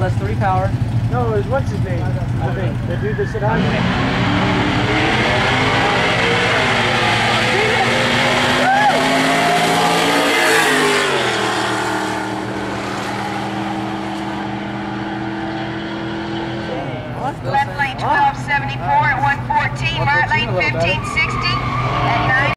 that's 3 power. No, it was what's his name? I think the dude that said hi. Left lane 1274 at 114, right lane 1560 at 9.